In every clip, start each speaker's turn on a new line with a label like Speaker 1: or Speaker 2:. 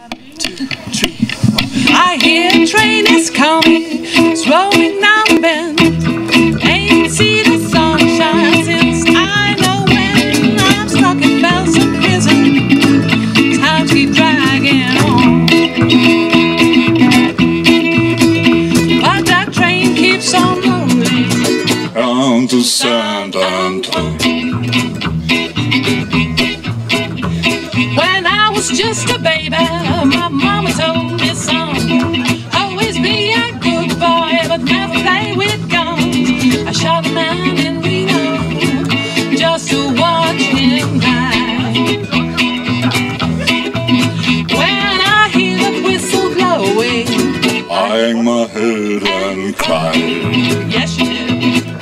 Speaker 1: 2, 3, 4. I hear a train is coming, it's rolling down the bend. Ain't seen the sunshine since I know when. I'm stuck in Folsom Prison, times keep dragging on. But that train keeps on rolling
Speaker 2: down to San Antonio.
Speaker 1: When I was just a baby, my mama told me, son, always be a good boy, but never play with guns. I shot a man in Reno just to watch him die. When I hear the whistle blowing,
Speaker 2: I hang my head and cry.
Speaker 1: Yes, you do.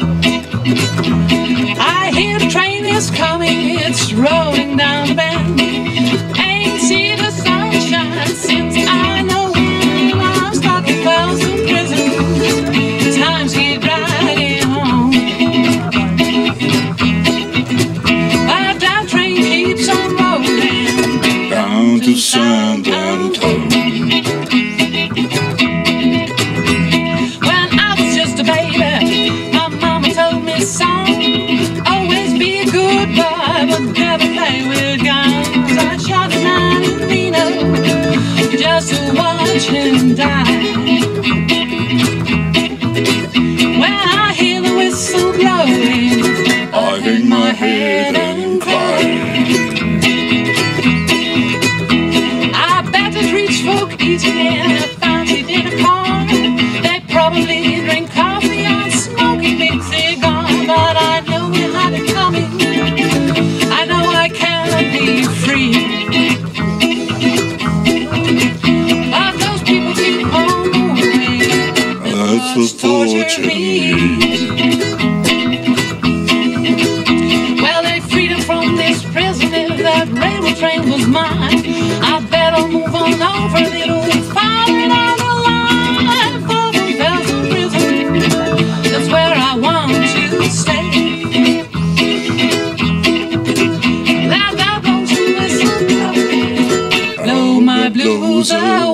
Speaker 1: I hear the train is coming, it's rolling down the bend. Ain't seen the sunshine since I know when. I'm stuck in Folsom Prison, times keep dragging on. But that train keeps on rolling
Speaker 2: down to San Antonio.
Speaker 1: When I was just a baby, my mama told me, son, always be a good boy, but never play with guns. I shot a man in Reno just to watch him die. When I hear the whistle blowing,
Speaker 2: I hang my head and cry.
Speaker 1: I bet the rich folk eating in a fancy dinner car. They probably drink coffee and smoke a big cigar. But I know we had it coming, I know I can't be free. But those people keep on moving,
Speaker 2: That's what's torturing me.
Speaker 1: Well, they freed him from this prison. If that railroad train was mine, I better move on over a little farther down the line. For the Folsom Prison, that's where I want to stay. Let that lonesome whistle blow my blues away.